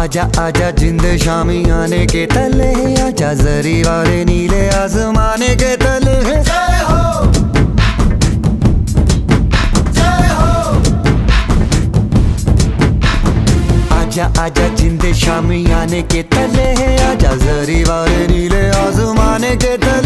आजा आजा जिंद शामी आने के तले, आजा जरी वाले नीले आसमाने के तले। जय हो जय हो। आजा आजा जिंद शामी आने के तले, आजा जरी वाले नीले आसमाने के तले।